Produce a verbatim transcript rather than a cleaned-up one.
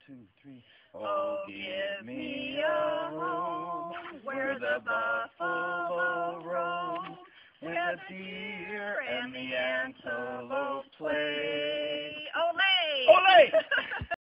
two, three. Oh, give me a home where the buffalo roam, where the deer and the antelope play. Olay! Olay!